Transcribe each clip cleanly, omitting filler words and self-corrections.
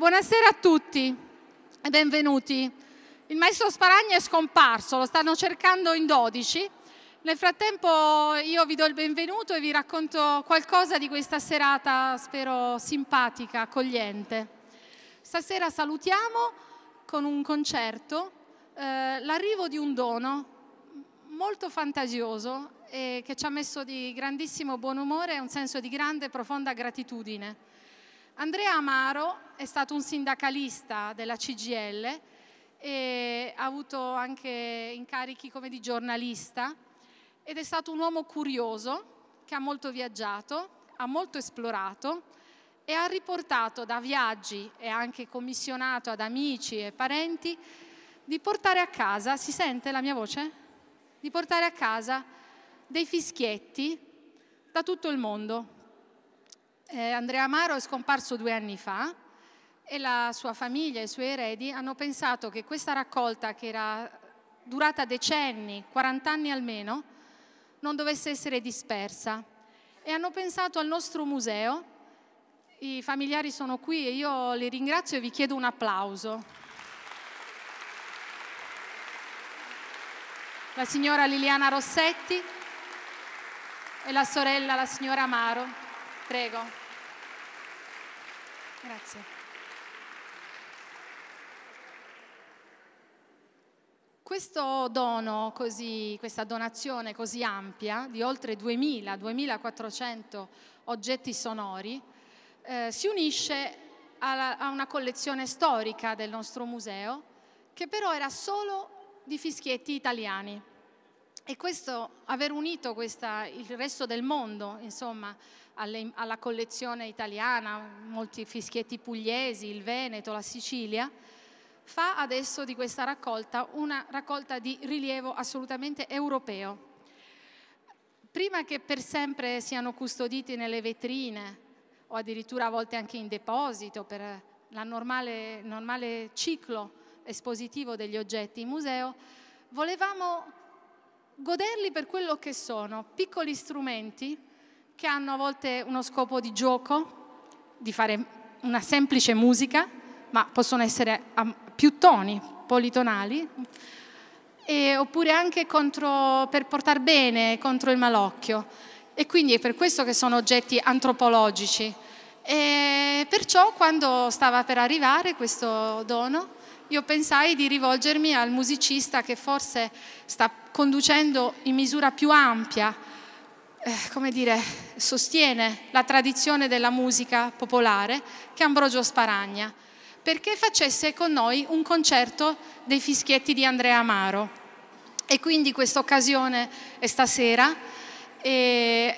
Buonasera a tutti e benvenuti. Il maestro Sparagna è scomparso, lo stanno cercando in 12. Nel frattempo io vi do il benvenuto e vi racconto qualcosa di questa serata, spero simpatica, accogliente. Stasera salutiamo con un concerto l'arrivo di un dono molto fantasioso e che ci ha messo di grandissimo buon umore e un senso di grande e profonda gratitudine. Andrea Amaro è stato un sindacalista della CGIL e ha avuto anche incarichi come di giornalista ed è stato un uomo curioso che ha molto viaggiato, ha molto esplorato e ha riportato da viaggi e anche commissionato ad amici e parenti di portare a casa, si sente la mia voce? Di portare a casa dei fischietti da tutto il mondo. Andrea Amaro è scomparso 2 anni fa e la sua famiglia e i suoi eredi hanno pensato che questa raccolta, che era durata decenni, 40 anni almeno, non dovesse essere dispersa e hanno pensato al nostro museo. I familiari sono qui e io li ringrazio e vi chiedo un applauso. La signora Liliana Rossetti e la sorella, la signora Amaro. Prego. Grazie. Questo dono, questa donazione così ampia di oltre 2.400 oggetti sonori si unisce a una collezione storica del nostro museo che però era solo di fischietti italiani. E questo, aver unito il resto del mondo, insomma, alla collezione italiana, molti fischietti pugliesi, il Veneto, la Sicilia, fa adesso di questa raccolta una raccolta di rilievo assolutamente europeo. Prima che per sempre siano custoditi nelle vetrine o addirittura a volte anche in deposito per il normale ciclo espositivo degli oggetti in museo, volevamo goderli per quello che sono, piccoli strumenti che hanno a volte uno scopo di gioco, di fare una semplice musica, ma possono essere a più toni, politonali, oppure anche per portare bene contro il malocchio. E quindi è per questo che sono oggetti antropologici. E perciò quando stava per arrivare questo dono, io pensai di rivolgermi al musicista che forse sta conducendo in misura più ampia, come dire, sostiene la tradizione della musica popolare, che è Ambrogio Sparagna, perché facesse con noi un concerto dei fischietti di Andrea Amaro. E quindi questa occasione è stasera. E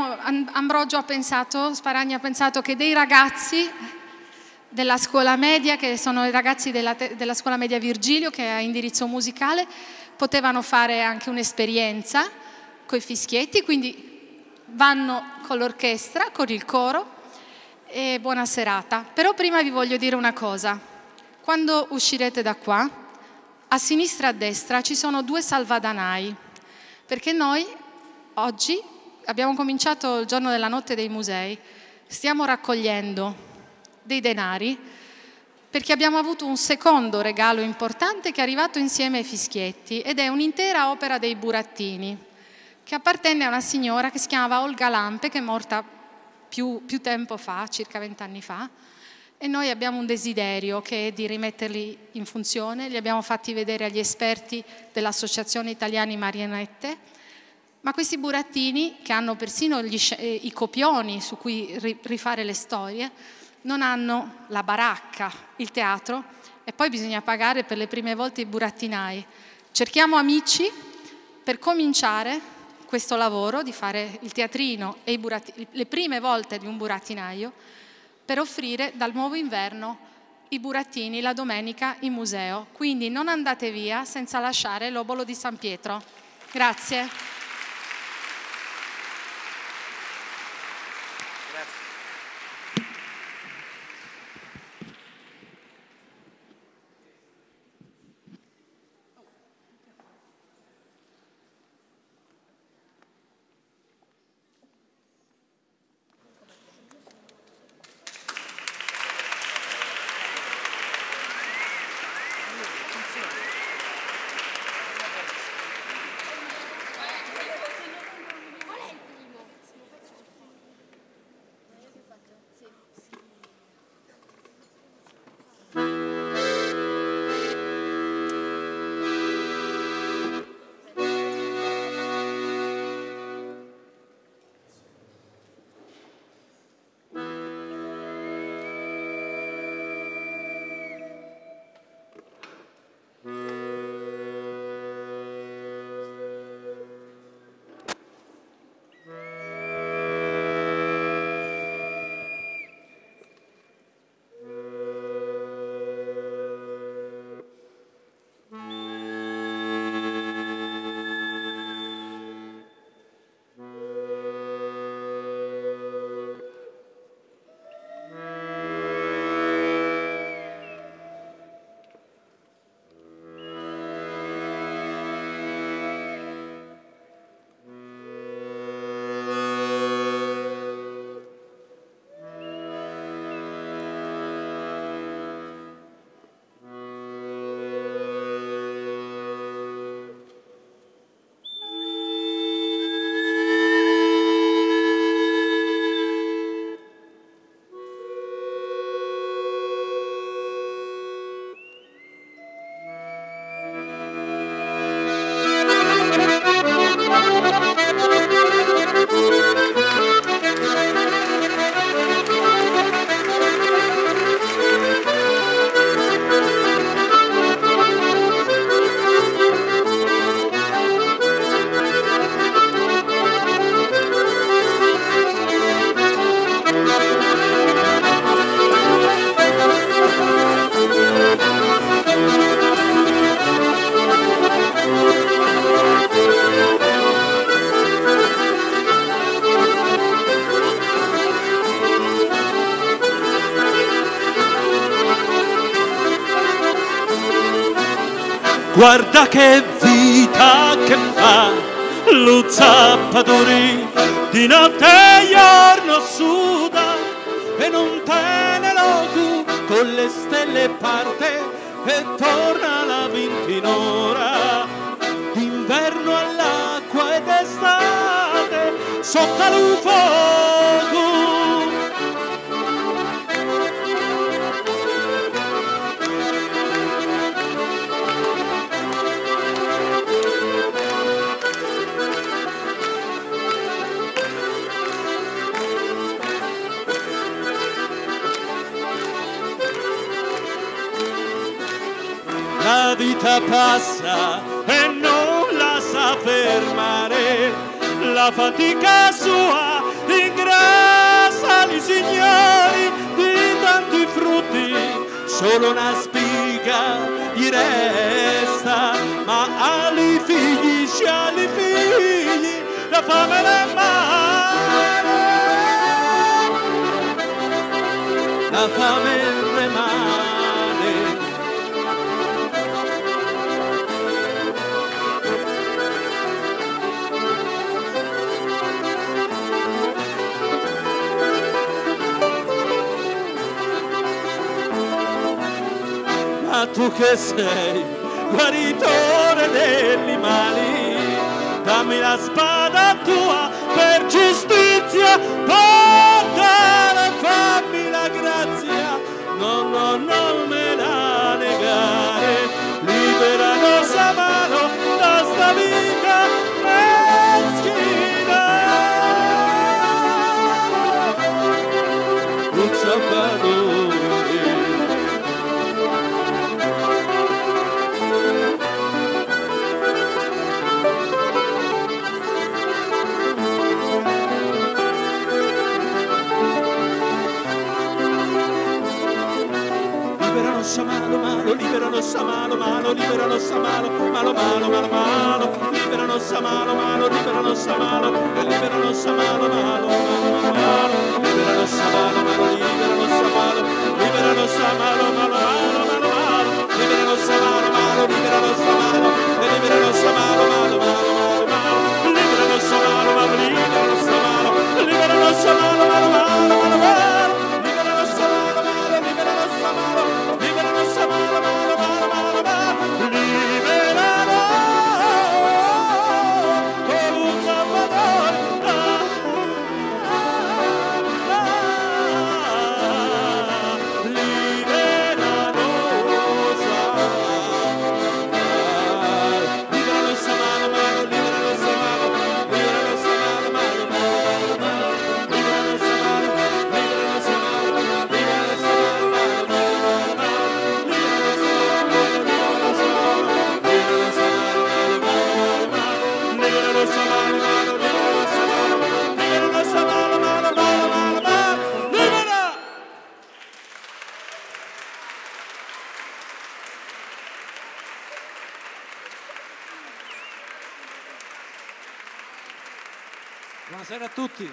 Sparagna ha pensato che dei ragazzi della scuola media, che sono i ragazzi della scuola media Virgilio, che ha indirizzo musicale, potevano fare anche un'esperienza con i fischietti, quindi vanno con l'orchestra, con il coro e buona serata. Però prima vi voglio dire una cosa: quando uscirete da qua, a sinistra e a destra ci sono 2 salvadanai, perché noi oggi abbiamo cominciato il giorno della notte dei musei, stiamo raccogliendo dei denari perché abbiamo avuto un secondo regalo importante che è arrivato insieme ai fischietti ed è un'intera opera dei burattini che appartenne a una signora che si chiamava Olga Lampe, che è morta più tempo fa, circa 20 anni fa, e noi abbiamo un desiderio che è di rimetterli in funzione. Li abbiamo fatti vedere agli esperti dell'Associazione Italiani Marionette, ma questi burattini, che hanno persino i copioni su cui rifare le storie, non hanno la baracca, il teatro, e poi bisogna pagare per le prime volte i burattinai. Cerchiamo amici per cominciare questo lavoro di fare il teatrino e le prime volte di un burattinaio, per offrire dal nuovo inverno i burattini la domenica in museo. Quindi non andate via senza lasciare l'obolo di San Pietro. Grazie. guarda che vita che fa lo zappatore, di notte e giorno suda e non te ne logu, con le stelle parte e torna alla ventinora, d'inverno all'acqua ed estate sotto il fuoco. La vita passa e non la sa fermare, la fatica sua ingrassa i signori di tanti frutti, solo una spiga gli resta, ma ai figli, ai figli, la fame le mare, la fame rimane. Ma tu che sei guaritore degli mali, dammi la spada tua per giustizia, portala, fammi la grazia, no, no, non me la negare, libera nostra mano da sta vita meschina. Un zappatore, malo malo, libera nostra malo malo, libera nostra malo malo malo malo malo, libera nostra malo malo, libera nostra malo e libera nostra malo malo malo malo, libera nostra malo malo, libera nostra malo, libera nostra malo malo malo malo malo, libera nostra malo malo, libera nostra malo e libera nostra malo malo malo malo malo, libera nostra malo malo, libera nostra malo, libera nostra malo malo malo malo malo, libera nostra malo malo, libera nostra malo. Buonasera a tutti.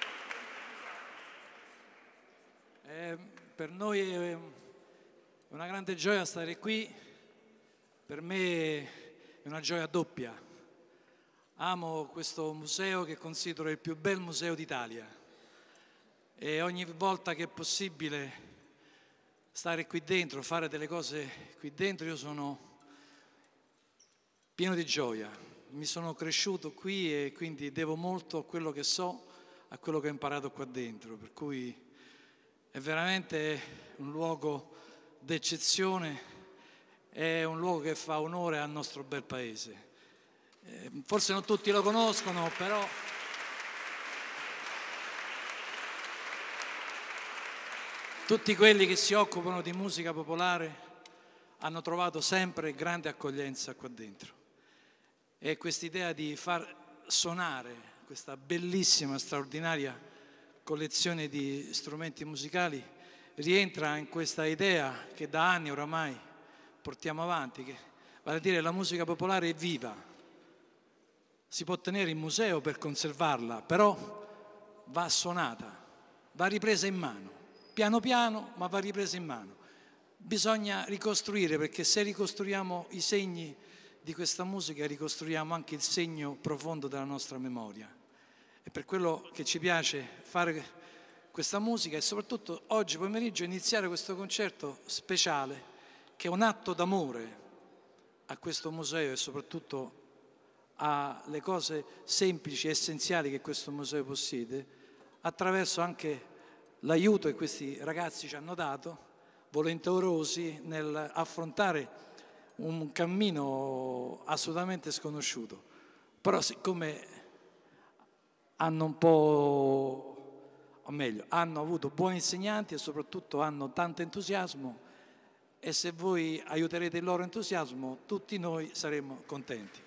Per noi è una grande gioia stare qui, per me è una gioia doppia. Amo questo museo che considero il più bel museo d'Italia e ogni volta che è possibile stare qui dentro, fare delle cose qui dentro, io sono pieno di gioia. Mi sono cresciuto qui e quindi devo molto a quello che so, a quello che ho imparato qua dentro, per cui è veramente un luogo d'eccezione, è un luogo che fa onore al nostro bel paese. Forse non tutti lo conoscono, però tutti quelli che si occupano di musica popolare hanno trovato sempre grande accoglienza qua dentro. E quest'idea di far suonare questa bellissima, straordinaria collezione di strumenti musicali rientra in questa idea che da anni oramai portiamo avanti, che vale a dire la musica popolare è viva, si può tenere in museo per conservarla, però va suonata, va ripresa in mano, piano piano, ma va ripresa in mano. Bisogna ricostruire, perché se ricostruiamo i segni di questa musica ricostruiamo anche il segno profondo della nostra memoria. E per quello che ci piace fare questa musica e soprattutto oggi pomeriggio iniziare questo concerto speciale, che è un atto d'amore a questo museo e soprattutto alle cose semplici e essenziali che questo museo possiede, attraverso anche l'aiuto che questi ragazzi ci hanno dato, volenterosi nell'affrontare un cammino assolutamente sconosciuto. Però siccome hanno un po', o meglio, hanno avuto buoni insegnanti e soprattutto hanno tanto entusiasmo, e se voi aiuterete il loro entusiasmo, tutti noi saremo contenti.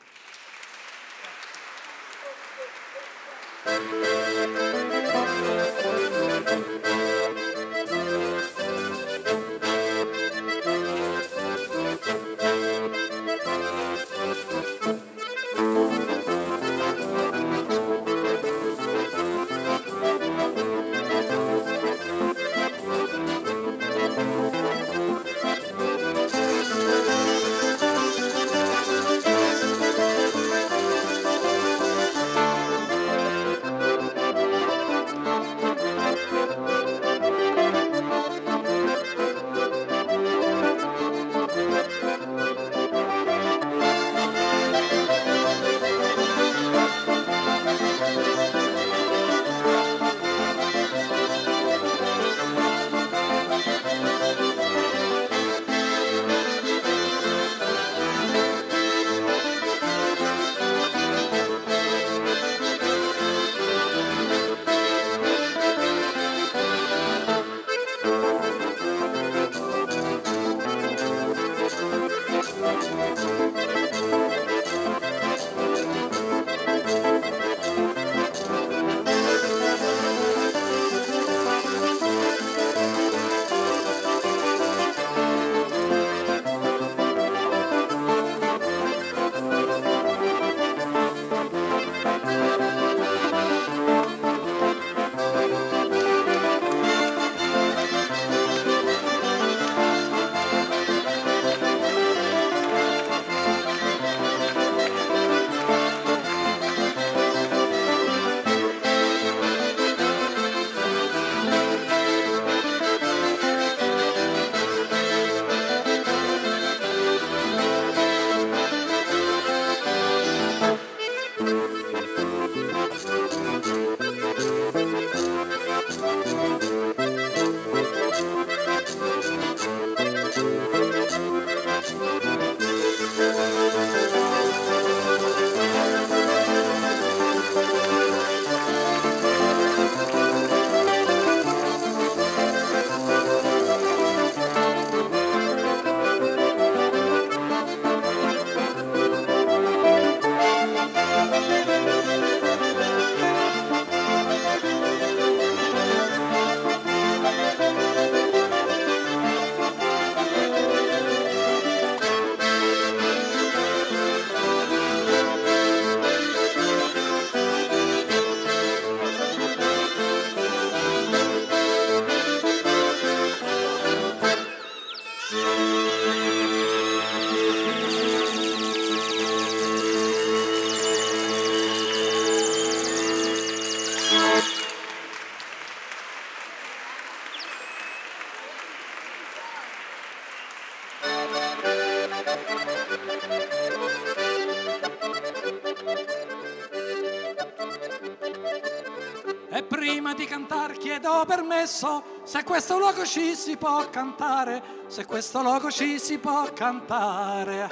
E prima di cantare chiedo permesso, se questo luogo ci si può cantare, se questo luogo ci si può cantare.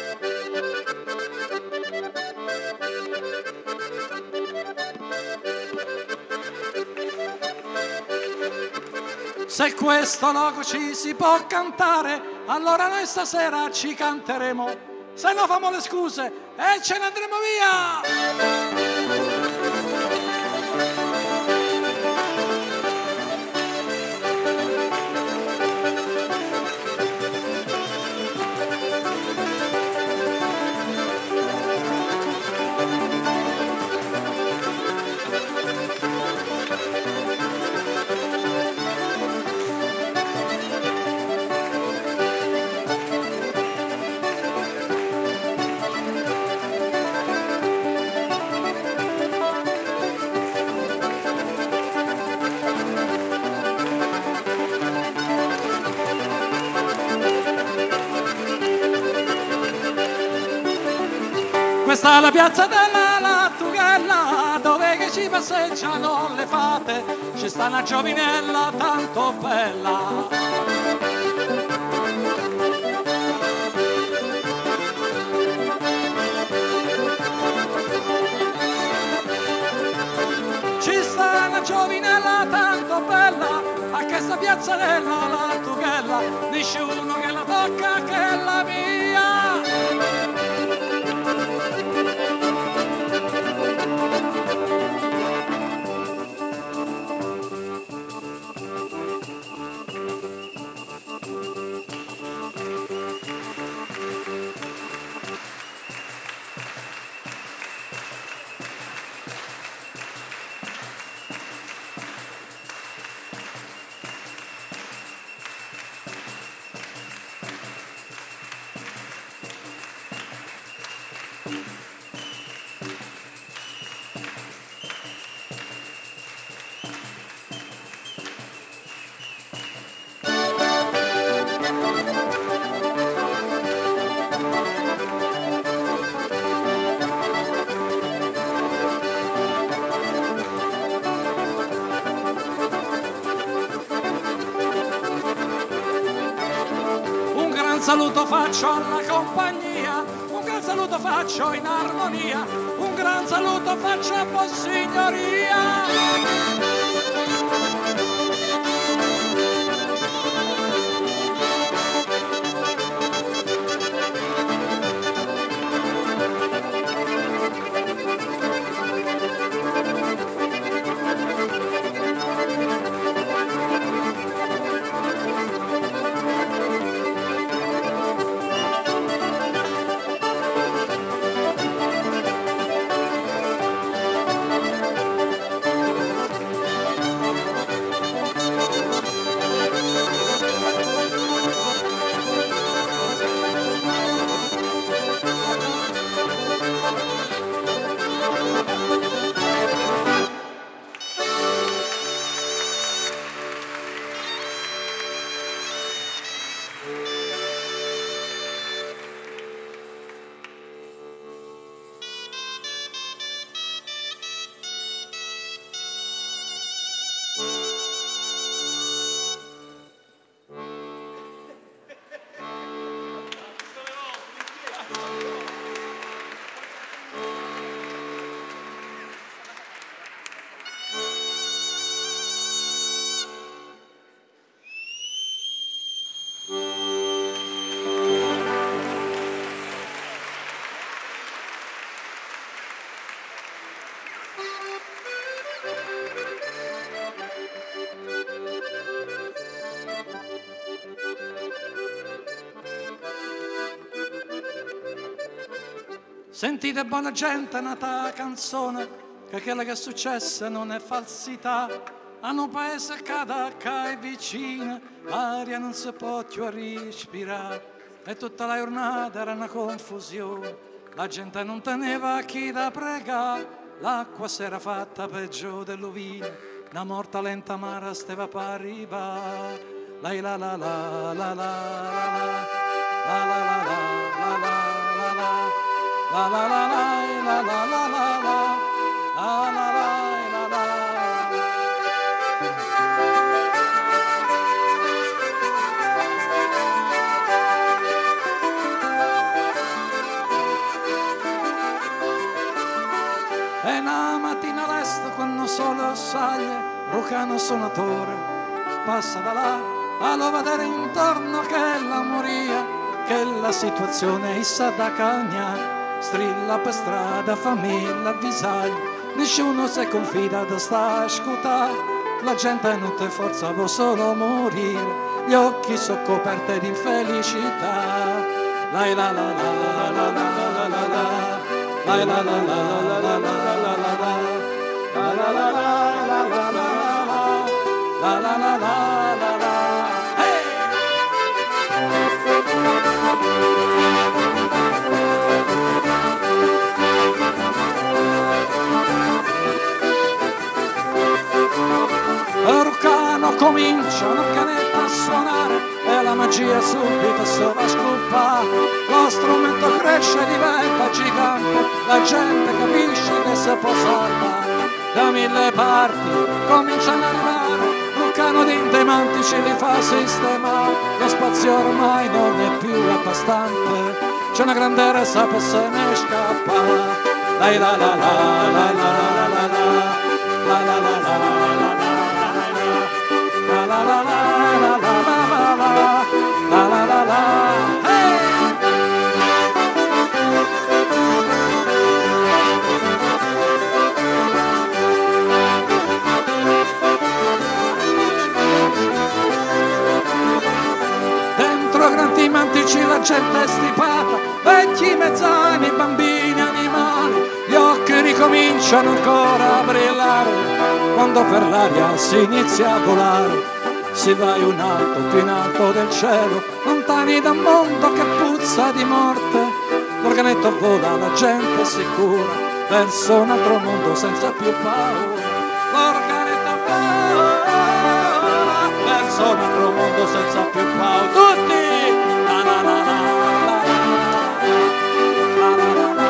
Se questo luogo ci si può cantare, allora noi stasera ci canteremo, se no famo le scuse e ce ne andremo via! sta la piazza della Lattughella, dove che ci passeggiano le fate, ci sta una giovinella tanto bella. Ci sta una giovinella tanto bella, a questa piazza della Lattughella, nessuno che la tocca che la mia. Saluto faccio alla compagnia, un gran saluto faccio in armonia, un gran saluto faccio a Vossignoria. Sentite buona gente, nata canzone, che quella che è successa non è falsità. A un paese che è vicino, l'aria non si può più respirare. E tutta la giornata era una confusione, la gente non teneva chi da pregare. L'acqua si era fatta peggio dell'uvina, una morta lenta amara stava per arrivare. La la la la la la la la la la la la la. La la la la la la la la la la la la. E una mattina resto quando solo saglie, Rucano suonatore passa da là, allo vedere intorno che la moria, che la situazione issa da cagna. Strilla per strada, famiglia, avvisaglia, nessuno si confida da sta a scutare. La gente non te forza, vuole solo morire, gli occhi sono coperti di infelicità. La la la la la la la la la, la la la la la la la la la, la la la la la la la la, la la la la la. Rucano comincia l'organetta a suonare e la magia subito sovraschuppa, lo strumento cresce e diventa gigante, la gente capisce che si può salvare, da mille parti cominciano ad arrivare, un cano di demantici li fa sistemare, lo spazio ormai non è più abbastante, c'è una grande resa per se ne scappa, la la la la la la la la la la la la la la dentro grandi mantici la gente è stipata, vecchi, mezzani, bambini, animali, gli occhi ricominciano ancora a brillare, quando per l'aria si inizia a volare, si va in alto, più in alto del cielo, lontani da un mondo che puzza di morte, l'organetto vola, la gente si cura, verso un altro mondo senza più paura, l'organetto vola, verso un altro mondo senza più paura, tutti! La la la la la la la la la.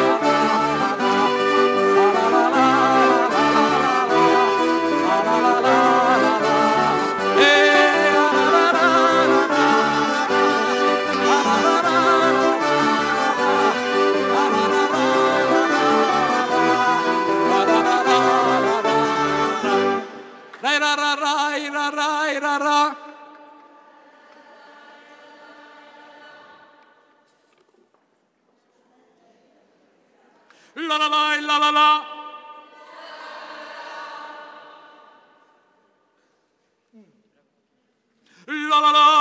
La la la la la la. La la la.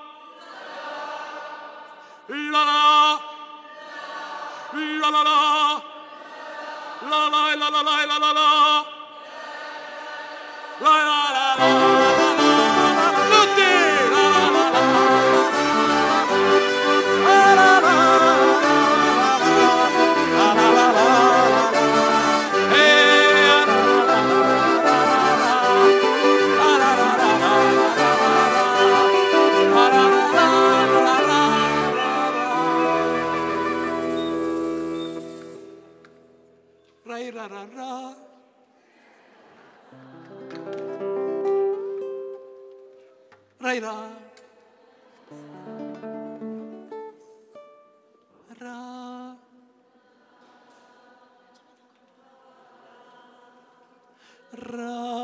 La la. La la la. La la la la la la la. La la la la. Tutti. La la la la. La la la. Ra ra ra. Rai ra. Ra. Ra.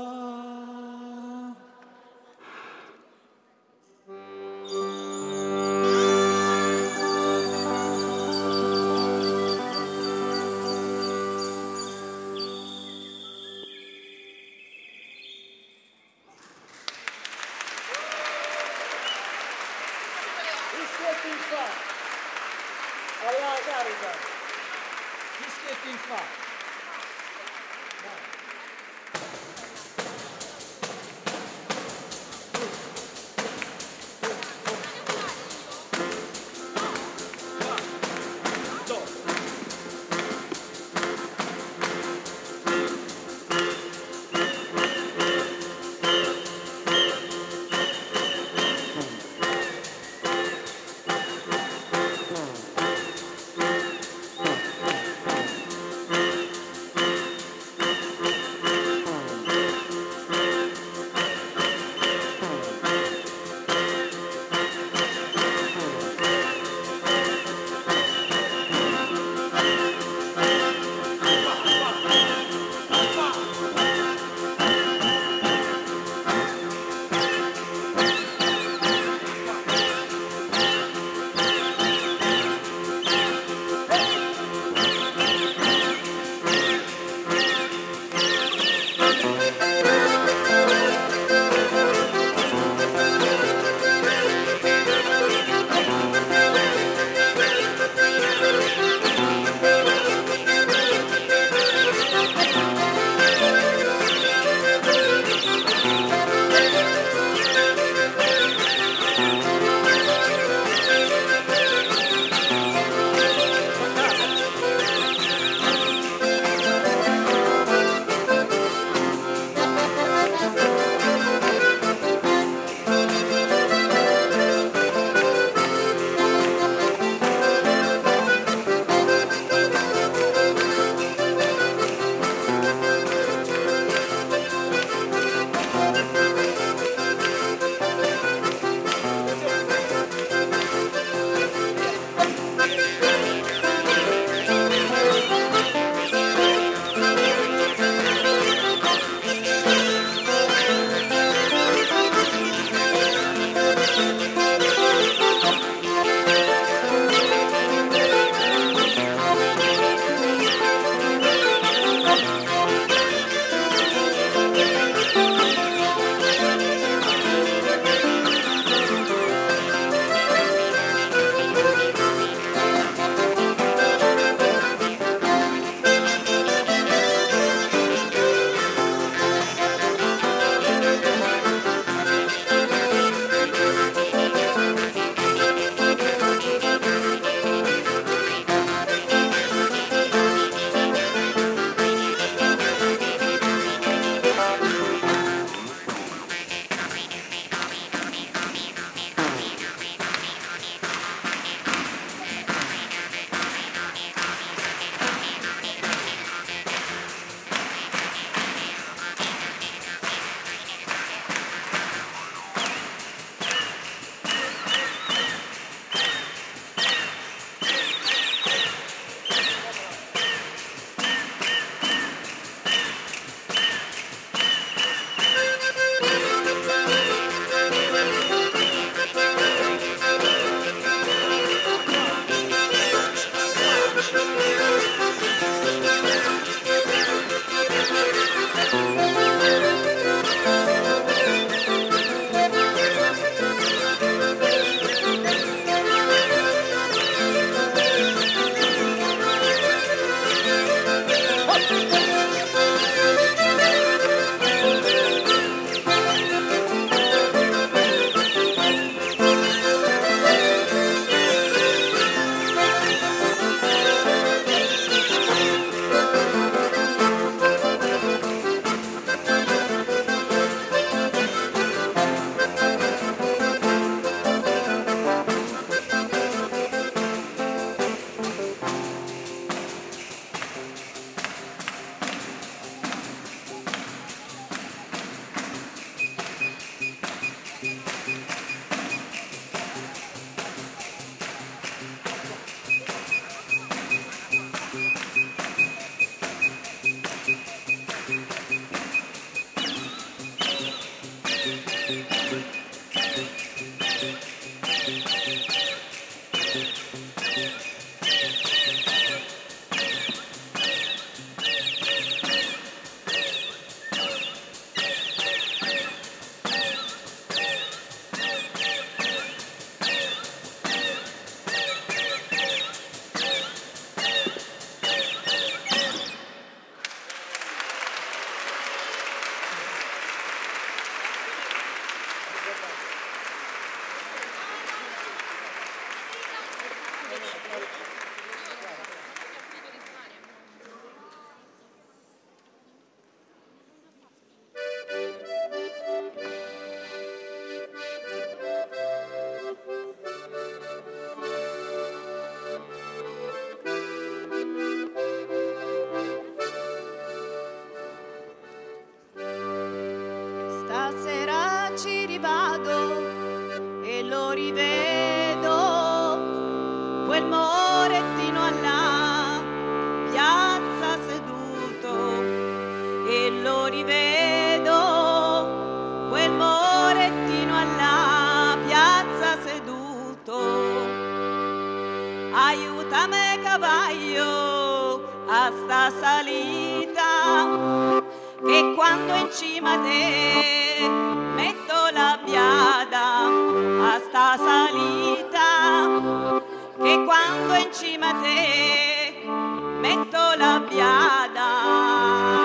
Alla carica, fischietti in fa. Stasera ci rivado e lo rivedo, quel morettino alla piazza seduto, e lo rivedo, quel morettino alla piazza seduto. Aiutami cavallo a sta salita, che quando in cima a te metto la biada a sta salita, che quando in cima a te metto la biada.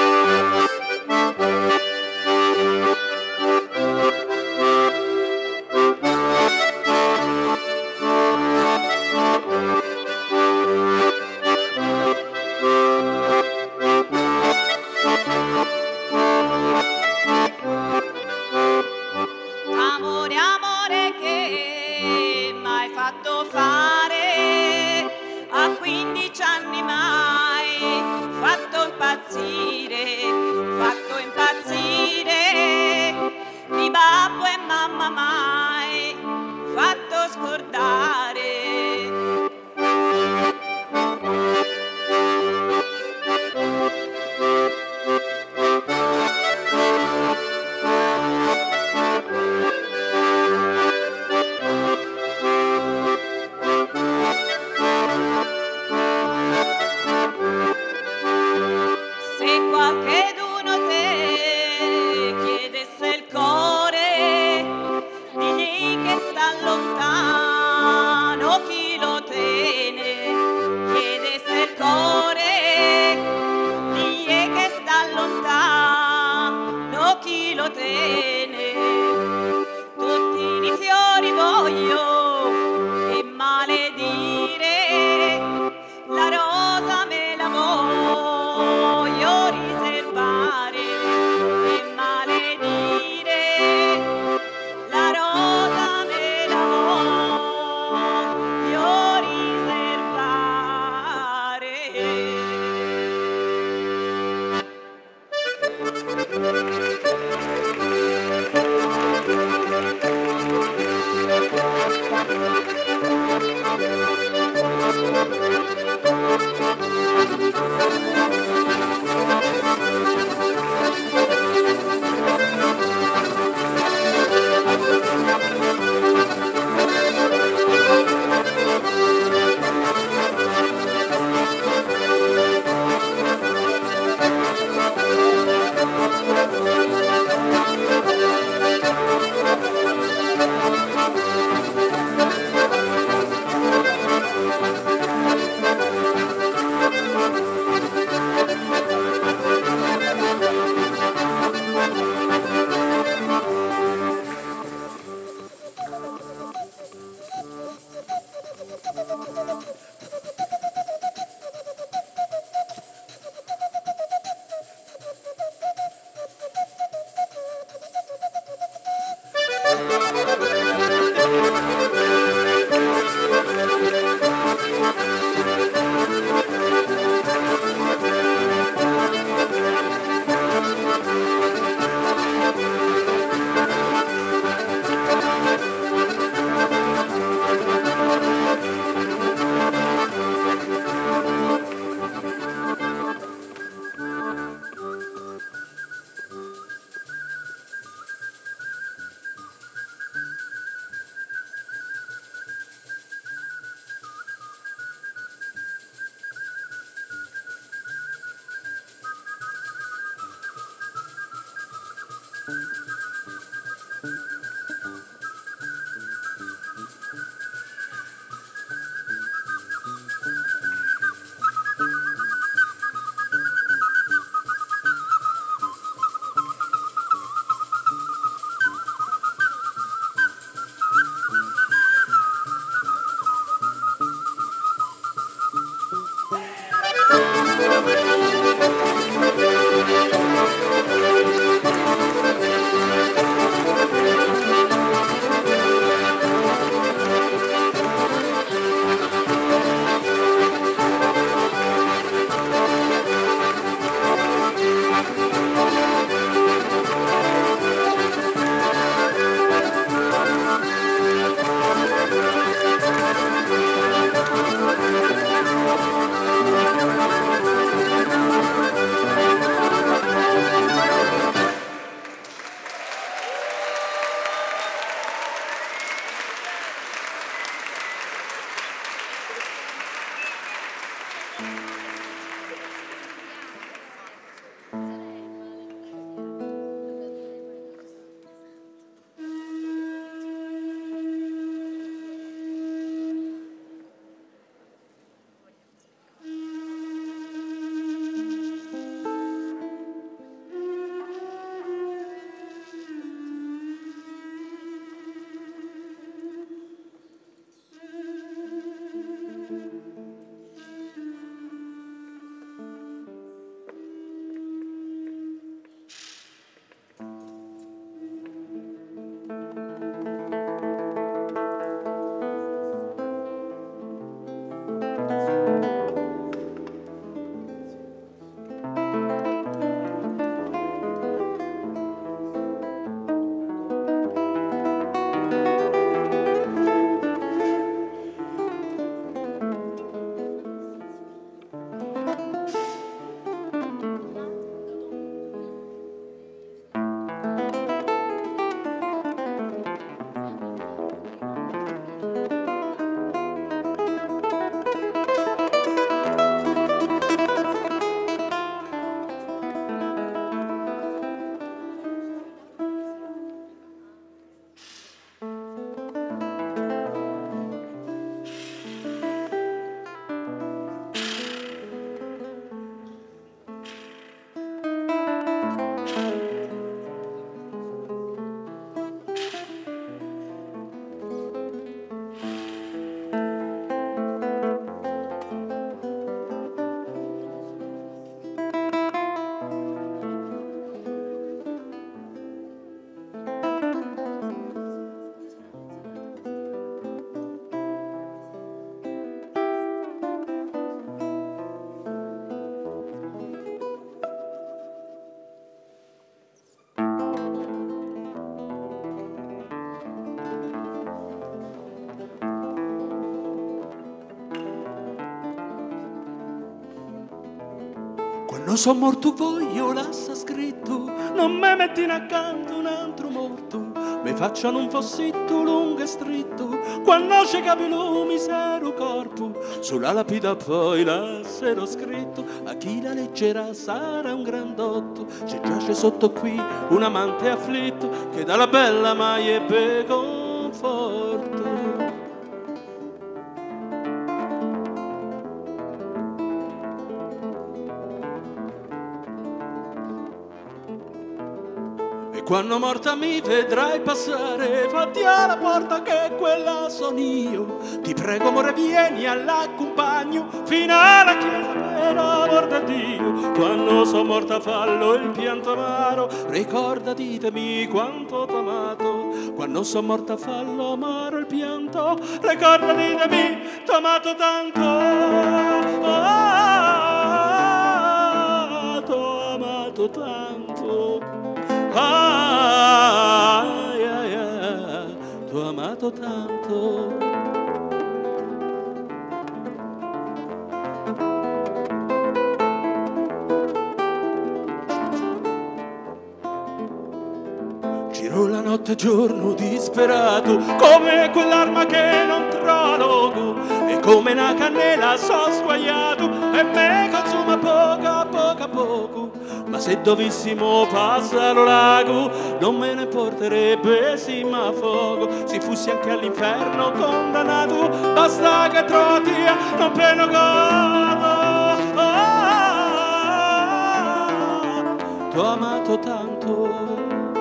Amore, amore che m'hai fatto fare, a 15 anni mai fatto impazzire, di babbo e mamma mai fatto scordare. Se qualcheduno te chiedesse il cuore, digli che sta lontano chi lo tiene. Chiedesse il cuore, digli che sta lontano chi lo tiene. Tutti i fiori voglio e maledire, la rosa me la voglio riservare e maledire, la rosa me la voglio riservare. Quando son morto voglio lascia scritto, non me mettino accanto un altro morto, mi facciano un fossetto lungo e stretto, quando c'è capello misero corpo, sulla lapida poi lascerò scritto, a chi la leggerà sarà un grandotto, c'è giace sotto qui un amante afflitto, che dalla bella mai ebbe conforto. Quando morta mi vedrai passare, fatti alla porta che quella son io. Ti prego amore vieni all'accompagno, fino alla chiesa per amor da Dio. Quando son morta fallo il pianto amaro, ricordati di me quanto t'ho amato. Quando son morta fallo amaro il pianto, ricordati di me, t'ho amato tanto. T'ho amato tanto. T'ho amato tanto. Giro la notte e giorno disperato, come quell'arma che non trova logo, e come una cannella so sguagliato e me consuma poco a poco a poco. Ma se dovessimo passare lo lago, non me ne porterebbe sì ma fuoco. Se fossi anche all'inferno condannato, basta che trovati non peno godo. T'ho amato tanto.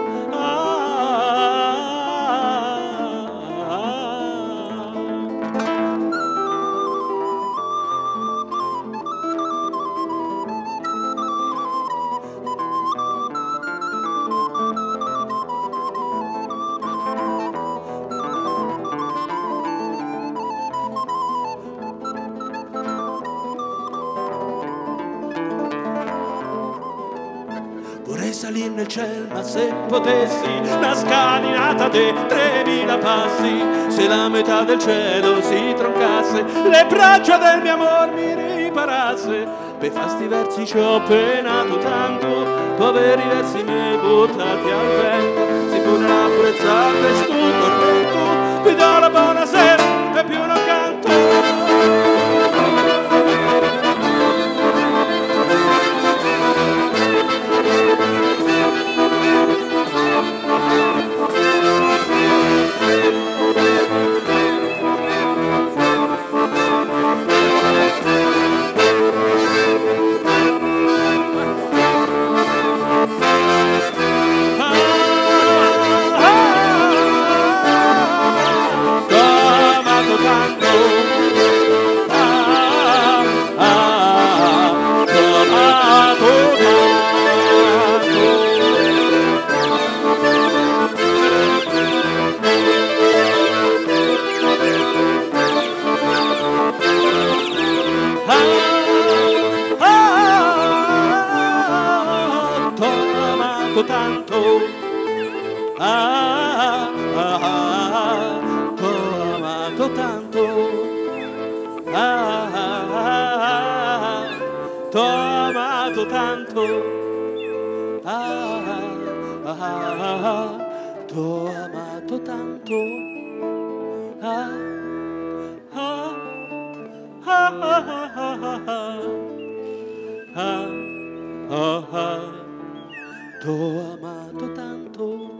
Vorrei salire nel cielo, ma se potessi, una scalinata di 3000 passi, se la metà del cielo si troncasse, le braccia del mio amor mi riparasse. Per fasti versi ci ho penato tanto, poveri versi miei buttati al vento, si pure apprezzate sto tormento, vi do la buonasera e più non canto. Tanto, t'ho amato tanto, t'ho amato tanto, t'ho amato tanto, t'ho amato tanto,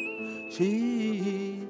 sì,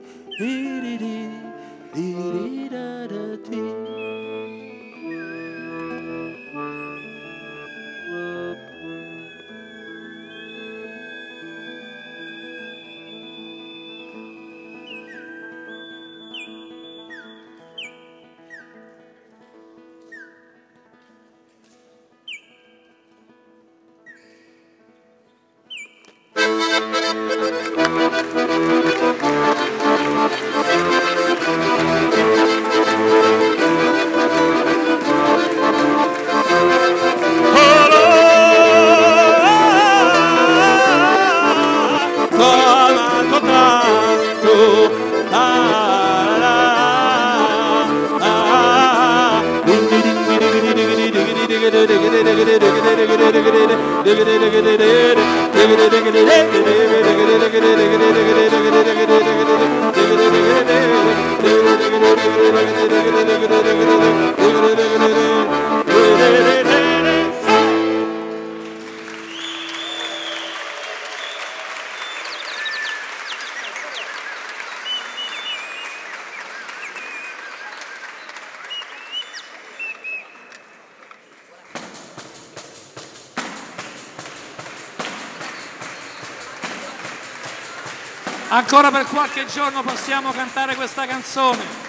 Ancora per qualche giorno possiamo cantare questa canzone.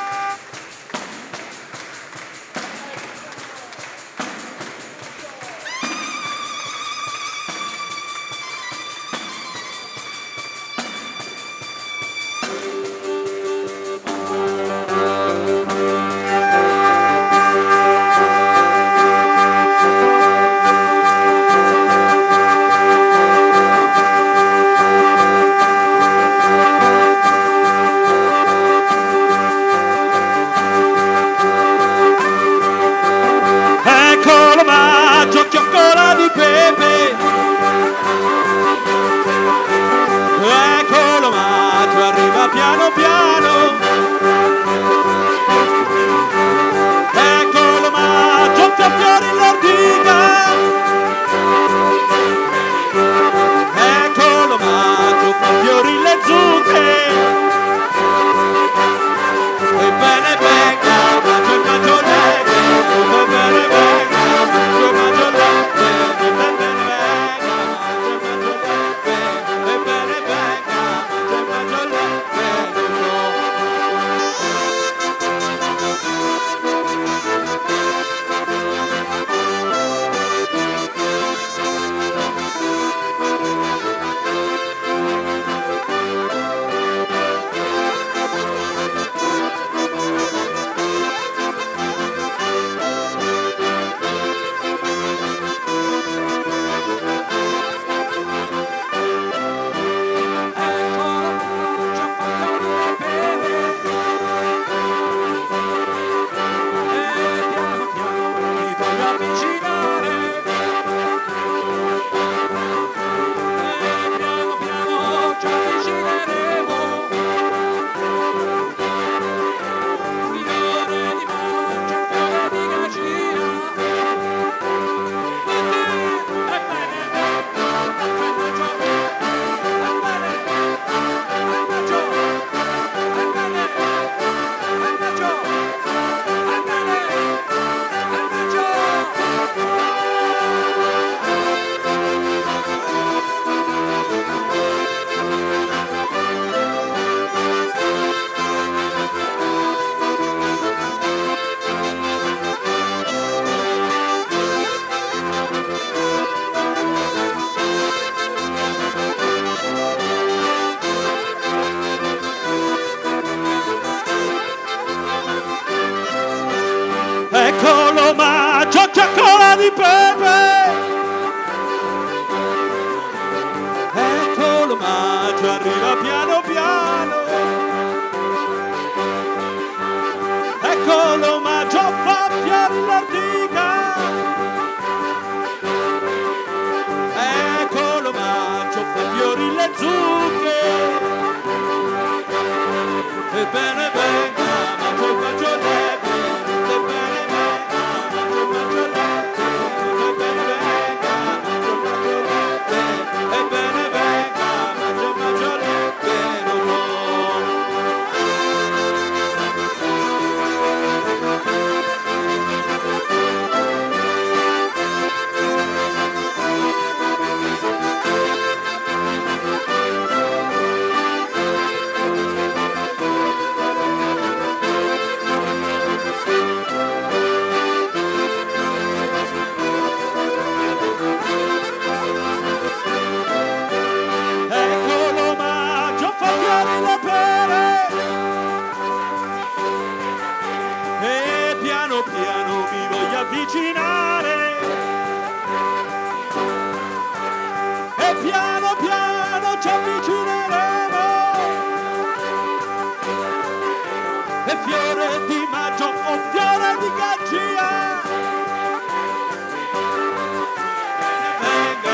Eccolo Maggio, chiaccola di pepe. Eccolo Maggio, arriva piano piano. Eccolo Maggio, fa fiori l'ortica. Eccolo Maggio, fa fiori le zucche. Ebbene venga, Maggio, Maggio, avvicinare e piano piano ci avvicineremo e fiore di maggio o fiore di gaggia venga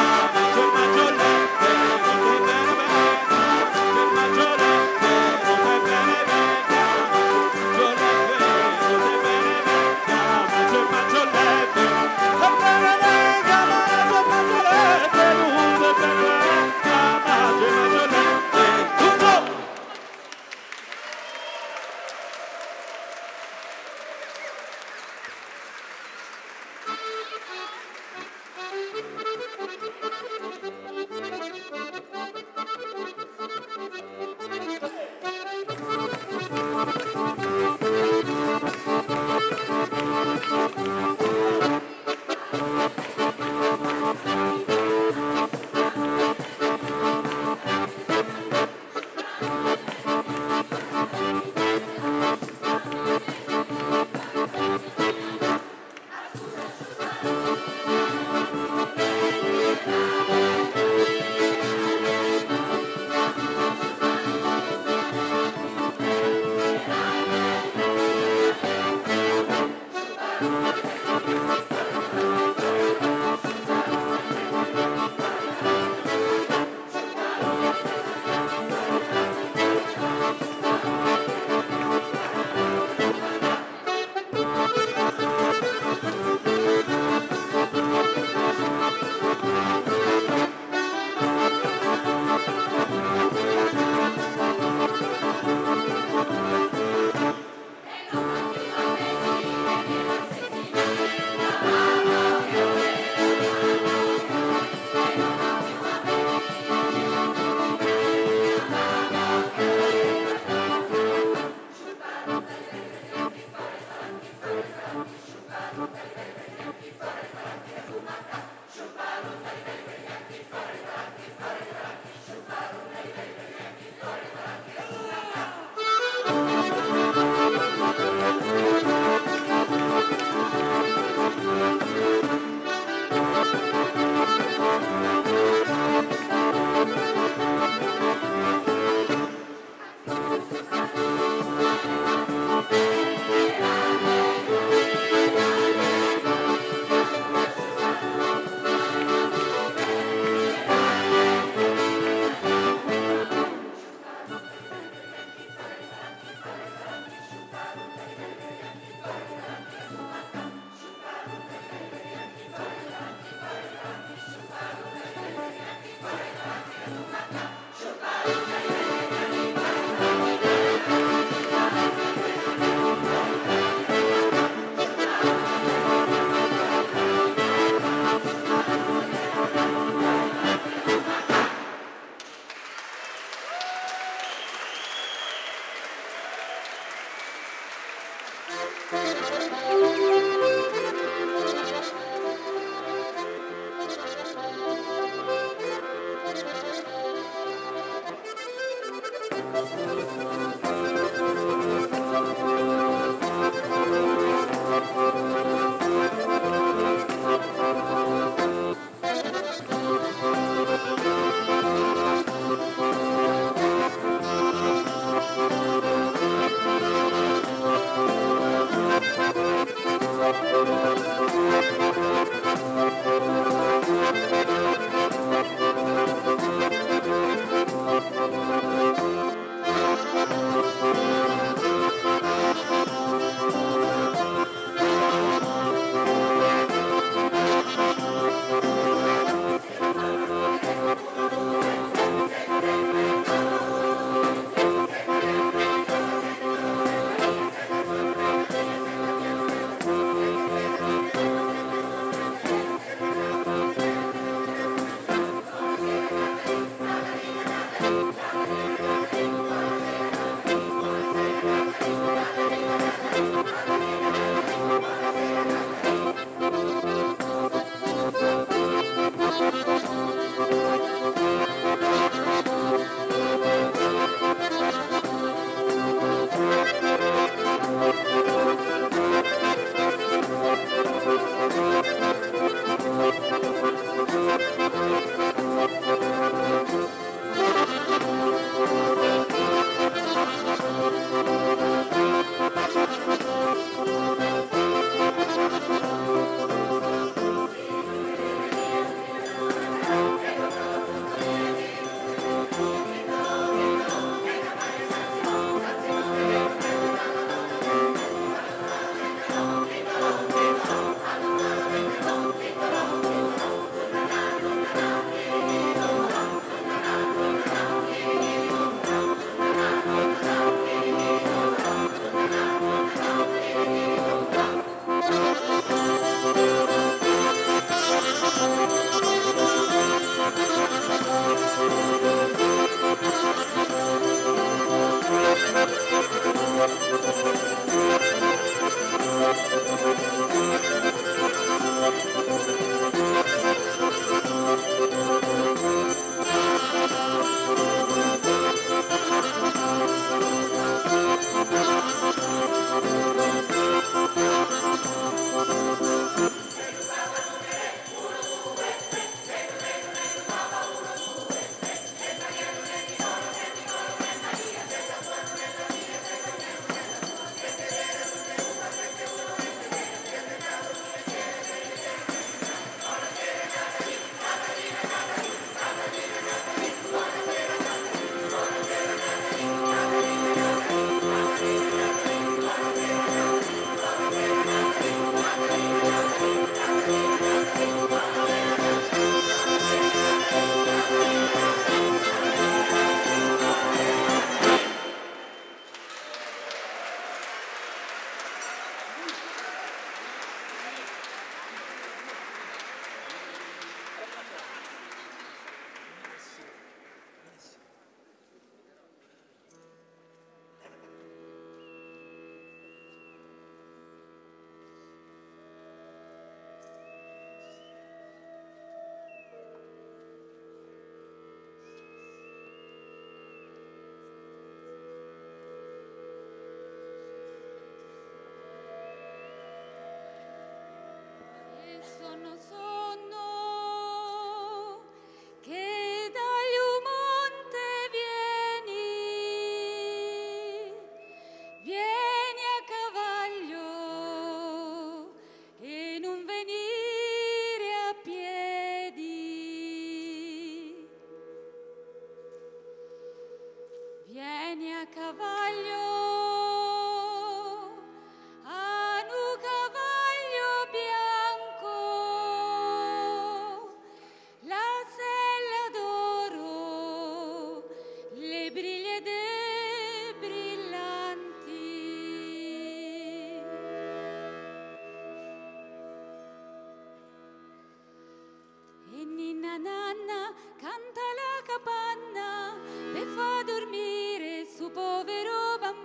canta la capanna per fa dormire su povero bambino.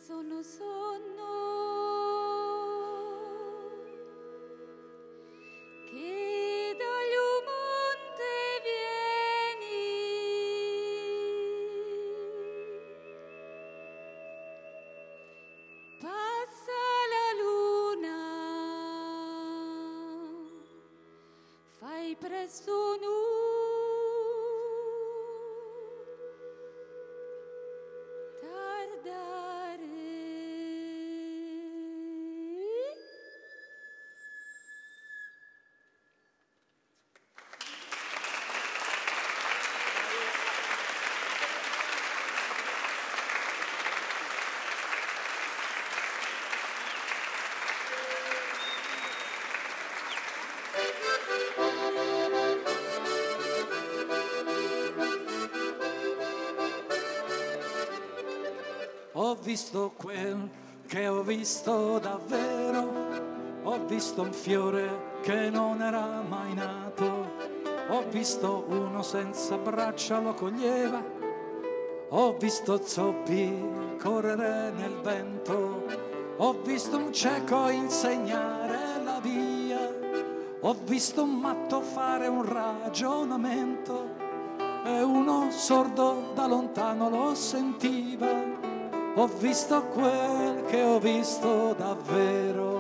sono sonno che dal monte vieni, passa la luna, fai presto nu. Ho visto quel che ho visto davvero, ho visto un fiore che non era mai nato, ho visto uno senza braccia lo coglieva, ho visto zoppi correre nel vento, ho visto un cieco insegnare la via, ho visto un matto fare un ragionamento e uno sordo da lontano lo sentiva. Ho visto quel che ho visto davvero.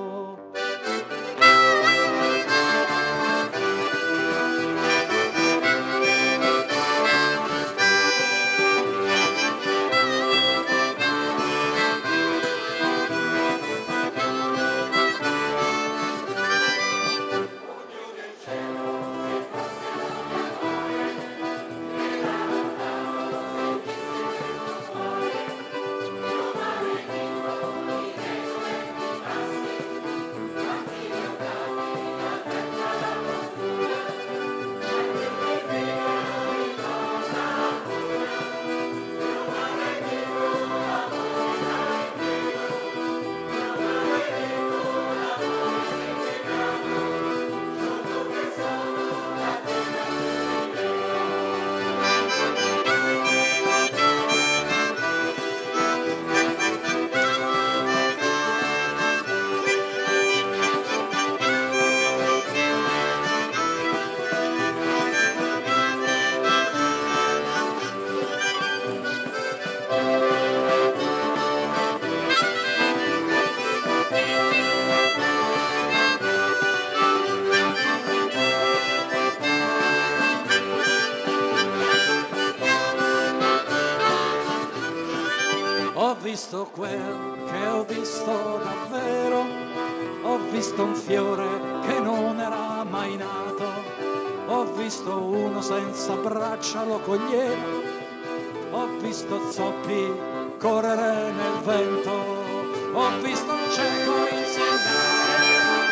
Ho visto quel che ho visto davvero, ho visto un fiore che non era mai nato, ho visto uno senza braccia lo coglieva, ho visto zoppi correre nel vento, ho visto un cieco insegnare,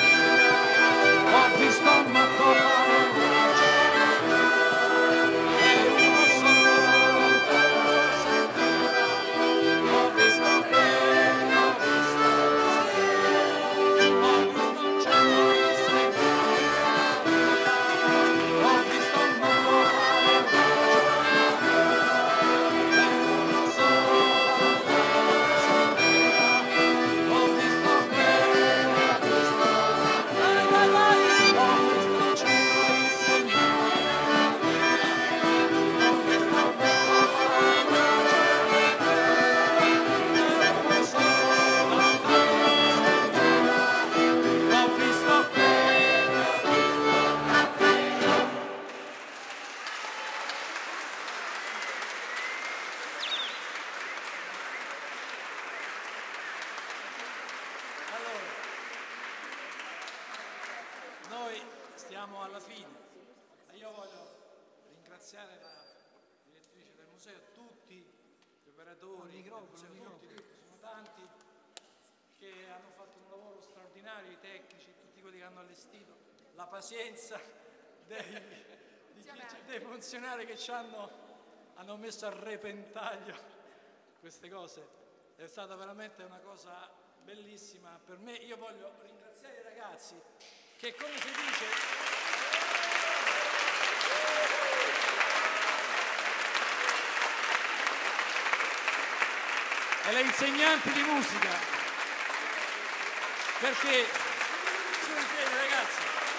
ho visto un matto fare un ragionamento e uno sordo da lontano lo sentiva. Ho visto quel che ho visto davvero, ho visto un cieco insegnare la via, ho visto un matto fare un ragionamento e uno sordo da lontano lo sentiva. Ho visto quel che ho visto davvero, ho visto un cieco insegnare la via, ho visto un matto fare un ragionamento e uno sordo da lontano lo sentiva. Ho visto quel che ho visto davvero. Allora, noi stiamo alla fine e io voglio ringraziare la direttrice del museo, tutti gli operatori del museo, tutti, perché sono tanti che hanno fatto un lavoro straordinario, i tecnici, tutti quelli che hanno allestito, la pazienza dei funzionari che hanno messo a repentaglio queste cose. È stata veramente una cosa bellissima per me. Io voglio ringraziare i ragazzi che, come si dice, e le insegnanti di musica, perché su in piedi, ragazzi.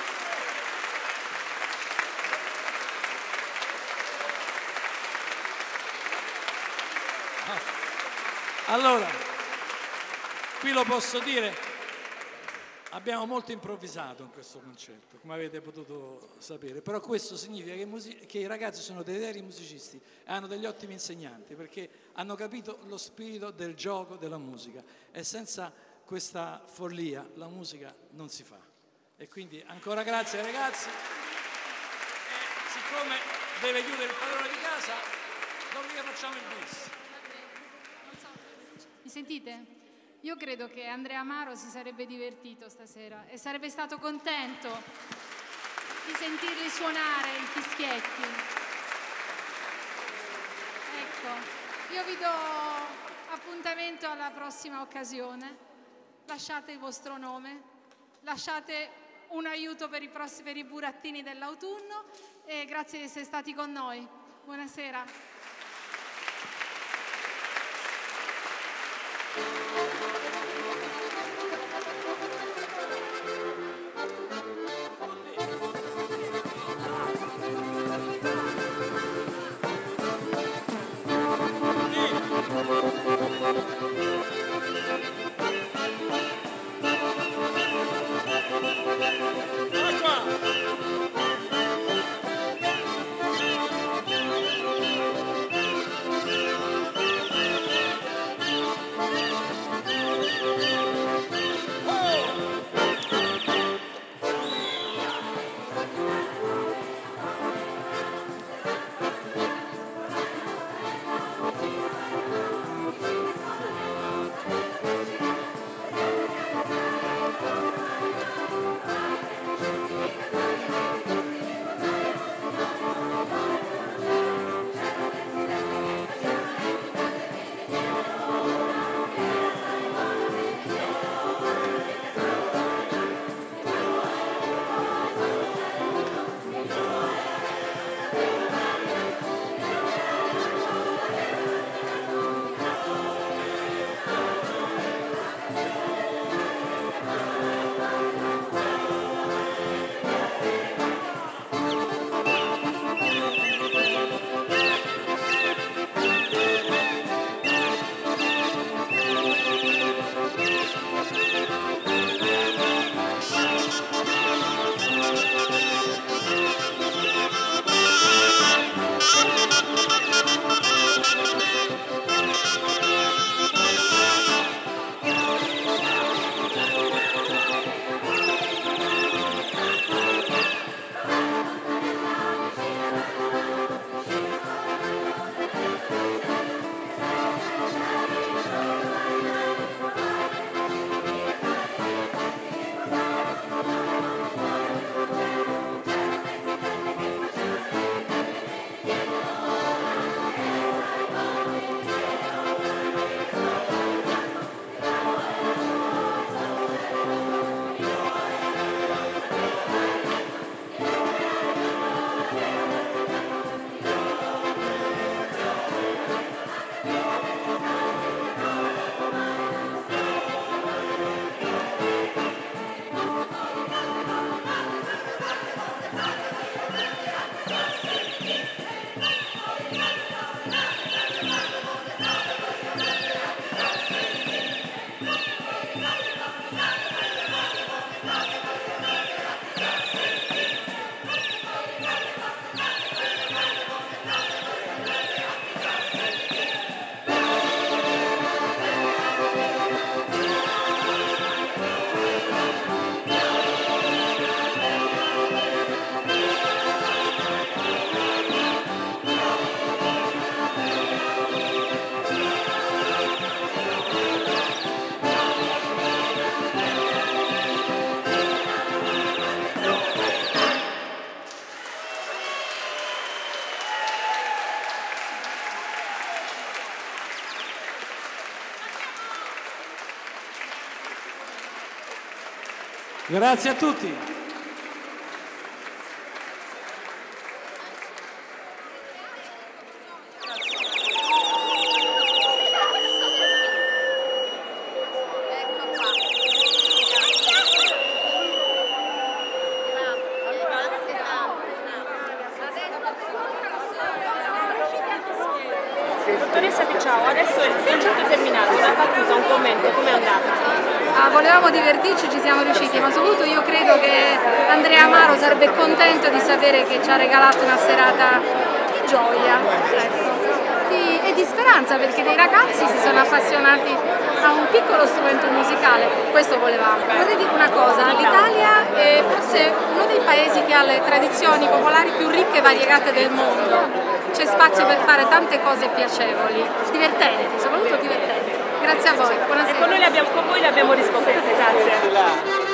Allora, qui lo posso dire, abbiamo molto improvvisato in questo concerto, come avete potuto sapere, però questo significa che i ragazzi sono dei veri musicisti e hanno degli ottimi insegnanti, perché hanno capito lo spirito del gioco della musica e senza questa follia la musica non si fa. E quindi ancora grazie ai ragazzi. E siccome deve chiudere il padrone di casa, domenica facciamo il bis. Mi sentite? Io credo che Andrea Amaro si sarebbe divertito stasera e sarebbe stato contento di sentirli suonare i fischietti. Ecco, io vi do appuntamento alla prossima occasione. Lasciate il vostro nome, lasciate un aiuto per i burattini dell'autunno e grazie di essere stati con noi. Buonasera. Grazie a tutti. adesso il concerto è terminato, una battuta, un commento, com'è andata? Volevamo divertirci, ci siamo riusciti, ma soprattutto io credo che Andrea Amaro sarebbe contento di sapere che ci ha regalato una serata di gioia, ecco, e di speranza, perché dei ragazzi si sono appassionati a un piccolo strumento musicale, questo volevamo. Vorrei dire una cosa, l'Italia è forse uno dei paesi che ha le tradizioni popolari più ricche e variegate del mondo, c'è spazio per fare tante cose piacevoli, divertenti, soprattutto divertenti. Grazie a voi, buonasera. Con voi le abbiamo riscoperte, grazie.